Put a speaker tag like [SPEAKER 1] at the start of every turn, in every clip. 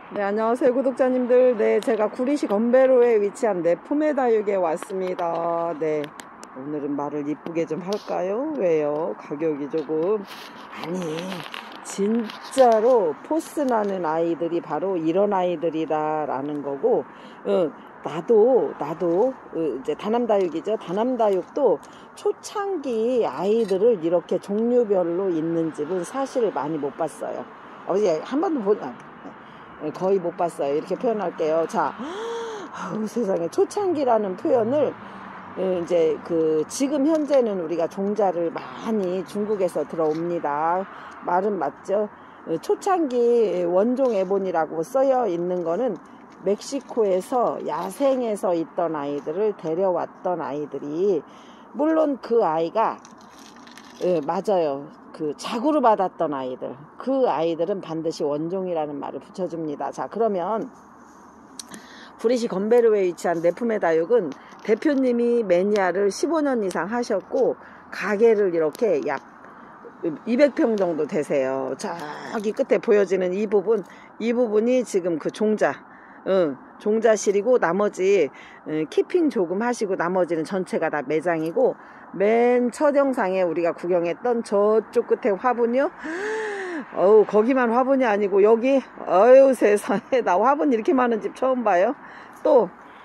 [SPEAKER 1] 네, 안녕하세요 구독자님들. 네, 제가 구리시 건배로에 위치한 내품의 다육에 왔습니다. 네, 오늘은 말을 이쁘게 좀 할까요? 왜요? 가격이 조금, 아니, 진짜로 포스 나는 아이들이 바로 이런 아이들이다 라는 거고, 나도 이제 다남다육이죠. 다남다육도 초창기 아이들을 이렇게 종류별로 있는 집은 사실 많이 못 봤어요. 한 번도 거의 못 봤어요. 이렇게 표현할게요. 자, 세상에 초창기라는 표현을 이제 지금 현재는 우리가 종자를 많이 중국에서 들어옵니다. 말은 맞죠? 초창기 원종 에본이라고 써여 있는 거는 멕시코에서 야생에서 있던 아이들을 데려왔던 아이들이, 물론 그 아이가 맞아요. 자구로 받았던 아이들, 그 아이들은 반드시 원종이라는 말을 붙여줍니다. 자, 그러면 구리시 건배로에 위치한 내품의 다육은 대표님이 매니아를 15년 이상 하셨고 가게를 이렇게 약 200평 정도 되세요. 저기 끝에 보여지는 이 부분이 지금 그 종자실이고, 나머지 키핑 조금 하시고 나머지는 전체가 다 매장이고, 맨 첫 영상에 우리가 구경했던 저쪽 끝에 화분이요, 거기만 화분이 아니고 여기, 세상에, 나 화분 이렇게 많은 집 처음 봐요. 또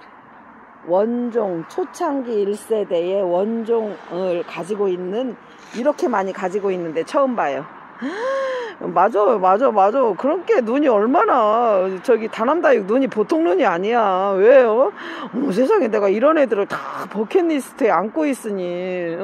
[SPEAKER 1] 원종, 초창기 1세대의 원종을 가지고 있는, 이렇게 많이 가지고 있는데 처음 봐요. 맞아. 그렇게 눈이 얼마나, 저기 다남다육 눈이 보통 눈이 아니야. 왜요? 세상에, 내가 이런 애들을 다 버킷리스트에 안고 있으니.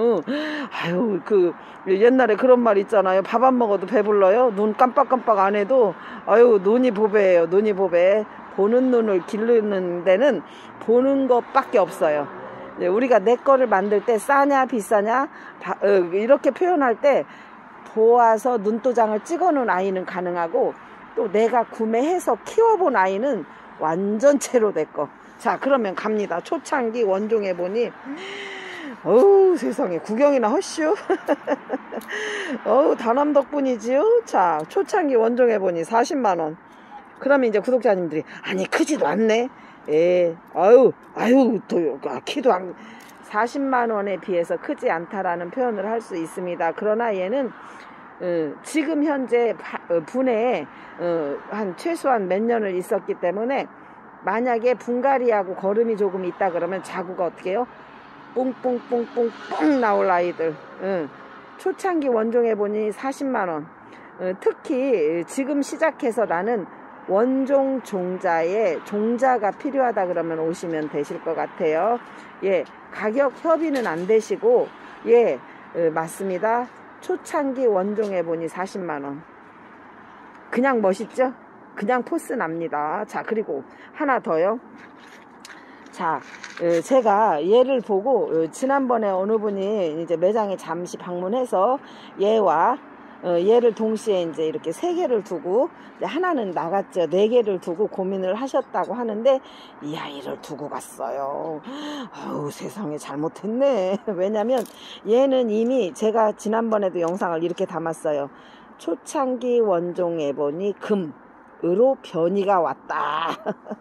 [SPEAKER 1] 옛날에 그런 말 있잖아요. 밥 안 먹어도 배불러요. 눈 깜빡깜빡 안 해도 눈이 보배예요. 눈이 보배. 보는 눈을 기르는 데는 보는 것밖에 없어요. 우리가 내 거를 만들 때 싸냐 비싸냐 이렇게 표현할 때 보아서 눈도장을 찍어 놓은 아이는 가능하고, 또 내가 구매해서 키워본 아이는 완전체로 내 거. 자, 그러면 갑니다. 초창기 원종에 보니, 세상에, 구경이나 허슈. 다남 덕분이지요. 자, 초창기 원종에 보니 40만원. 그러면 이제 구독자님들이, 아니 크지도 않네. 키도 안, 40만원에 비해서 크지 않다라는 표현을 할 수 있습니다. 그러나 얘는 지금 현재 분해에 한 최소한 몇 년을 있었기 때문에, 만약에 분갈이하고 거름이 조금 있다 그러면 자구가 어떻게 해요? 뽕뽕뽕뽕뽕 나올 아이들. 초창기 원종에 보니 40만원. 특히 지금 시작해서 나는 원종 종자가 필요하다 그러면 오시면 되실 것 같아요. 예, 가격 협의는 안 되시고, 예, 맞습니다. 초창기 원종에 보니 40만원. 그냥 멋있죠? 그냥 포스 납니다. 자, 그리고 하나 더요. 자, 제가 얘를 보고, 지난번에 어느 분이 이제 매장에 잠시 방문해서 얘와 얘를 동시에 이제 이렇게 3개를 두고, 하나는 나갔죠. 4개를 두고 고민을 하셨다고 하는데, 이 아이를 두고 갔어요. 세상에, 잘못했네. 왜냐면 얘는 이미 제가 지난번에도 영상을 이렇게 담았어요. 초창기 원종 에보니 금으로 변이가 왔다.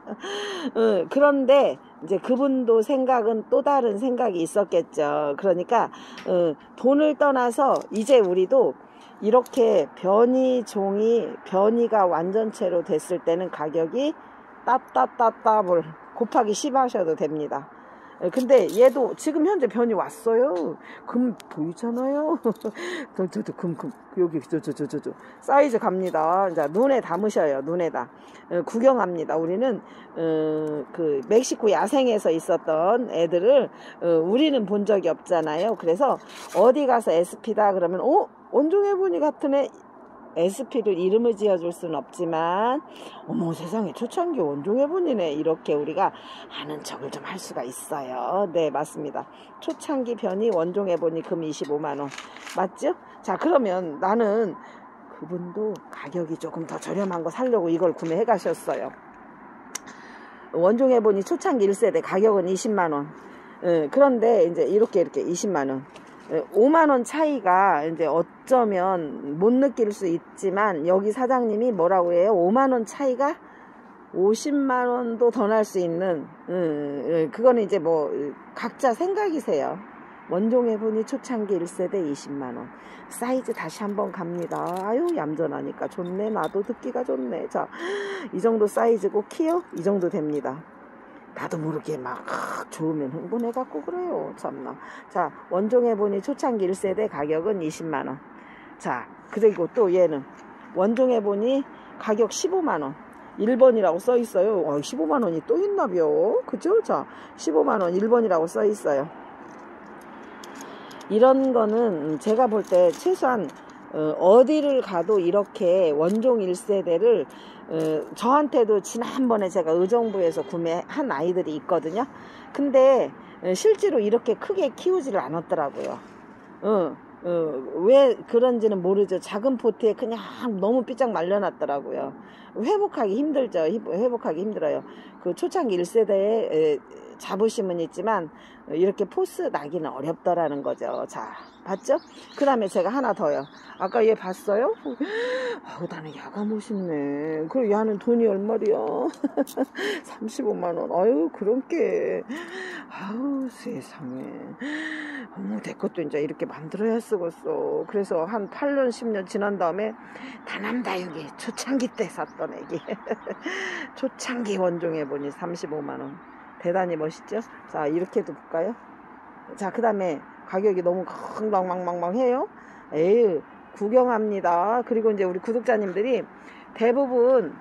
[SPEAKER 1] 그런데 이제 그분도 생각은 또 다른 생각이 있었겠죠. 그러니까 돈을 떠나서 이제 우리도 이렇게 변이가 완전체로 됐을 때는 가격이 따따따따블 곱하기 10 하셔도 됩니다. 근데 얘도 지금 현재 변이 왔어요. 금 보이잖아요. 금 여기 저 사이즈 갑니다. 자, 눈에 담으셔요. 눈에다 구경합니다. 우리는 멕시코 야생에서 있었던 애들을 우리는 본 적이 없잖아요. 그래서 어디 가서 SP다 그러면 원종해보니 같은 애, SP를 이름을 지어줄 수는 없지만, 어머 세상에, 초창기 원종해보니네, 이렇게 우리가 아는 척을 좀 할 수가 있어요. 네, 맞습니다. 초창기 변이 원종해보니 금 25만원 맞죠? 자, 그러면 나는 그분도 가격이 조금 더 저렴한 거 사려고 이걸 구매해 가셨어요. 원종해보니 초창기 1세대 가격은 20만원. 그런데 이제 이렇게 20만원, 5만원 차이가 이제 어쩌면 못 느낄 수 있지만, 여기 사장님이 뭐라고 해요? 5만원 차이가 50만원도 더 날 수 있는, 그거는 이제 뭐 각자 생각이세요. 원종해보니 초창기 1세대 20만원. 사이즈 다시 한번 갑니다. 아유, 얌전하니까 좋네. 나도 듣기가 좋네. 자, 이 정도 사이즈고 키요? 이 정도 됩니다. 나도 모르게 막 좋으면 흥분해갖고 그래요. 참나. 자, 원종해보니 초창기 1세대 가격은 20만원. 자, 그리고 또 얘는 원종해보니 가격 15만원. 1번이라고 써있어요. 15만원이 또 있나벼. 그죠? 자, 15만원 1번이라고 써있어요. 이런 거는 제가 볼 때 최소한 어디를 가도 이렇게 원종 1세대를 저한테도 지난번에 제가 의정부에서 구매한 아이들이 있거든요. 근데 실제로 이렇게 크게 키우지를 않았더라고요. 왜 그런지는 모르죠. 작은 포트에 그냥 너무 삐짝 말려놨더라고요. 회복하기 힘들죠. 회복하기 힘들어요. 그 초창기 1세대에 자부심은 있지만 이렇게 포스 나기는 어렵더라는 거죠. 자, 봤죠? 그 다음에 제가 하나 더요. 아까 얘 봤어요? 아우, 나는 야가 멋있네. 그리고 얘는 돈이 얼마리야? 35만원. 아유, 그런 게. 아우, 세상에. 어머, 내 것도 이제 이렇게 만들어야 쓰겠어. 그래서 한 8년, 10년 지난 다음에 다남다육이 초창기 때 샀던 애기. 초창기 원종해보니 35만원. 대단히 멋있죠? 자, 이렇게도 볼까요? 자, 그 다음에 가격이 너무 강방망망해요. 에이, 구경합니다. 그리고 이제 우리 구독자님들이 대부분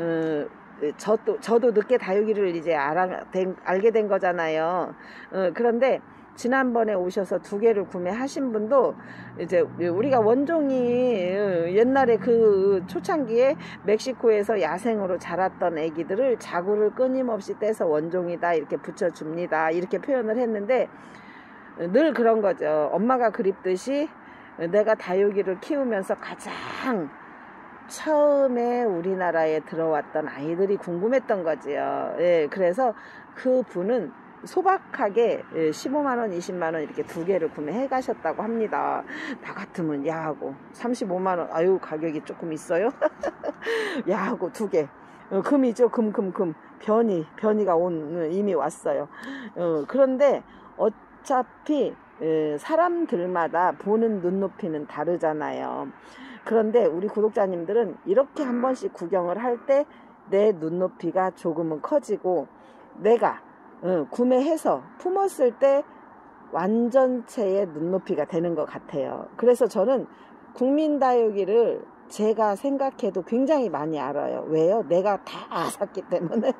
[SPEAKER 1] 저도 늦게 다육이를 이제 알게 된 거잖아요. 그런데 지난번에 오셔서 2개를 구매하신 분도 이제 우리가 원종이 옛날에 그 초창기에 멕시코에서 야생으로 자랐던 애기들을 자구를 끊임없이 떼서 원종이다 이렇게 붙여줍니다. 이렇게 표현을 했는데 늘 그런 거죠. 엄마가 그립듯이 내가 다육이를 키우면서 가장 처음에 우리나라에 들어왔던 아이들이 궁금했던 거지요. 예, 그래서 그 분은 소박하게 15만원 20만원 이렇게 2개를 구매해 가셨다고 합니다. 나 같으면 야하고 35만원 아유 가격이 조금 있어요. 야하고 2개 금이죠. 금 변이가 이미 왔어요. 그런데 어차피 사람들마다 보는 눈높이는 다르잖아요. 그런데 우리 구독자님들은 이렇게 한 번씩 구경을 할 때 내 눈높이가 조금은 커지고 내가 구매해서 품었을 때 완전체의 눈높이가 되는 것 같아요. 그래서 저는 국민다육이를 제가 생각해도 굉장히 많이 알아요. 왜요? 내가 다 샀기 때문에.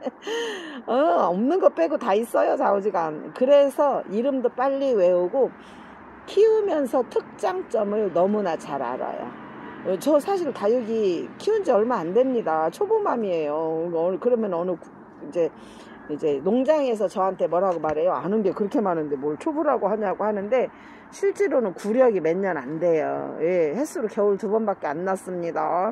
[SPEAKER 1] 없는 거 빼고 다 있어요, 좌우지간. 그래서 이름도 빨리 외우고 키우면서 특장점을 너무나 잘 알아요. 저 사실 다육이 키운 지 얼마 안 됩니다. 초보맘이에요. 그러면 이제 농장에서 저한테 뭐라고 말해요? 아는 게 그렇게 많은데 뭘 초보라고 하냐고 하는데 실제로는 구력이 몇 년 안 돼요. 예, 횟수로 겨울 2번밖에 안 났습니다.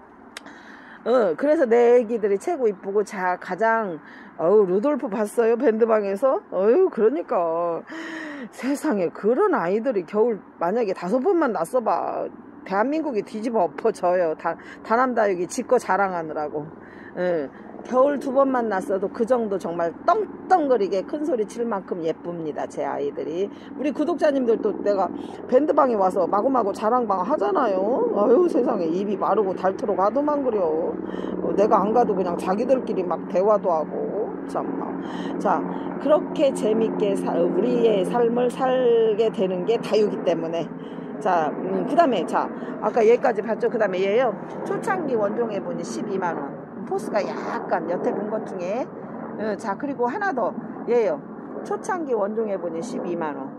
[SPEAKER 1] 그래서 내 애기들이 최고 이쁘고 가장 루돌프 봤어요? 밴드방에서? 그러니까 세상에 그런 아이들이 겨울 만약에 5번만 났어봐 대한민국이 뒤집어 엎어져요. 다남다육이 지거 자랑하느라고. 겨울 2번만 났어도 그 정도 정말 떵떵거리게 큰 소리 칠 만큼 예쁩니다. 제 아이들이. 우리 구독자님들도 내가 밴드방에 와서 마구마구 자랑방 하잖아요. 아유 세상에 입이 마르고 닳도록 하도만 그려. 내가 안 가도 그냥 자기들끼리 막 대화도 하고 참나. 자, 그렇게 재밌게 우리의 삶을 살게 되는 게 다육이 때문에. 자, 그 다음에 자 아까 얘까지 봤죠. 그 다음에 얘요 초창기 원종해보니 12만원. 포스가 약간 여태 본 것 중에. 자, 그리고 하나 더 얘요 초창기 원종해보니 12만원.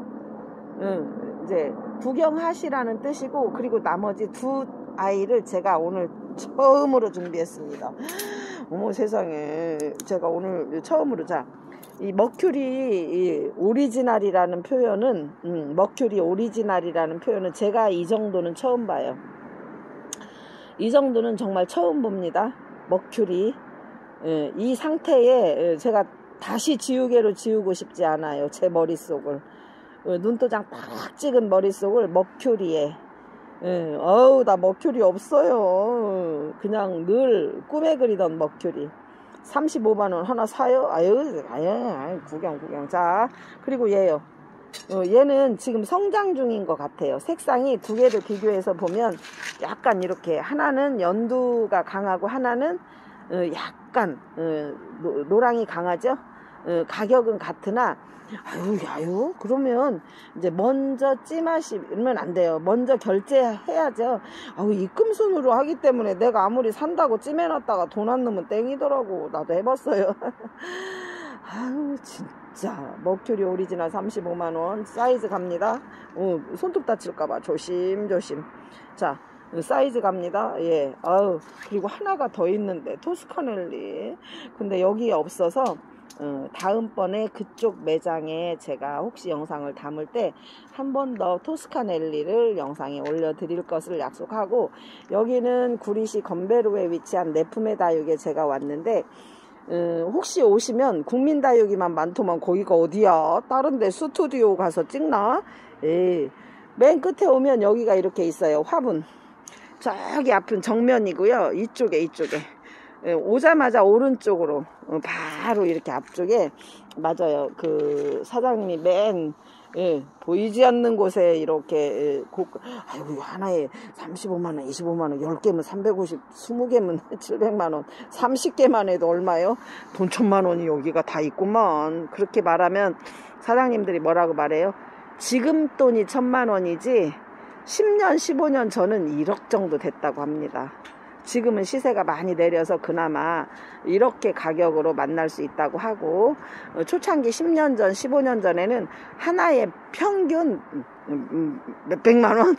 [SPEAKER 1] 이제 구경하시라는 뜻이고, 그리고 나머지 2 아이를 제가 오늘 처음으로 준비했습니다. 어머 세상에, 제가 오늘 처음으로. 자, 이 머큐리 오리지널이라는 표현은 머큐리 오리지널이라는 표현은 제가 이 정도는 처음 봐요. 이 정도는 정말 처음 봅니다. 머큐리. 이 상태에 제가 다시 지우개로 지우고 싶지 않아요. 제 머릿속을. 눈도장 딱 찍은 머릿속을 머큐리에 예, 어우, 나 머큐리 없어요. 그냥 늘 꿈에 그리던 머큐리. 35만원 하나 사요? 아유, 구경. 자, 그리고 얘요. 얘는 지금 성장 중인 것 같아요. 색상이 두 개를 비교해서 보면 약간 이렇게 하나는 연두가 강하고 하나는 약간 노랑이 강하죠. 가격은 같으나 아유 그러면 이제 먼저 찜하시면 안 돼요. 먼저 결제해야죠. 입금순으로 하기 때문에 내가 아무리 산다고 찜해놨다가 돈 안 넣으면 땡이더라고. 나도 해봤어요. 아유 진짜 머큐리 오리지널 35만원 사이즈 갑니다. 손톱 다칠까봐 조심조심. 자, 사이즈 갑니다. 예. 그리고 하나가 더 있는데 토스카넬리. 근데 여기에 없어서 다음번에 그쪽 매장에 제가 혹시 영상을 담을 때 한 번 더 토스카넬리를 영상에 올려드릴 것을 약속하고, 여기는 구리시 건배로에 위치한 내품의 다육에 제가 왔는데, 혹시 오시면 국민다육이만 많더만 거기가 어디야? 다른데 스튜디오 가서 찍나? 맨 끝에 오면 여기가 이렇게 있어요. 화분. 저기 앞은 정면이고요. 이쪽에 오자마자 오른쪽으로 바로 이렇게 앞쪽에, 맞아요, 그 사장님이 맨 보이지 않는 곳에 이렇게 하나에 35만원 25만원 10개면 350 20개면 700만원 30개만 해도 얼마요? 돈 1000만원이 여기가 다 있구만. 그렇게 말하면 사장님들이 뭐라고 말해요? 지금 돈이 1000만원이지 10년 15년 전은 1억 정도 됐다고 합니다. 지금은 시세가 많이 내려서 그나마 이렇게 가격으로 만날 수 있다고 하고, 초창기 10년 전 15년 전에는 하나에 평균 몇백만원.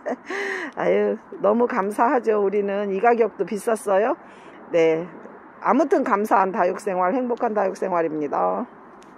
[SPEAKER 1] 아유, 너무 감사하죠. 우리는 이 가격도 비쌌어요. 네, 아무튼 감사한 다육생활, 행복한 다육생활입니다.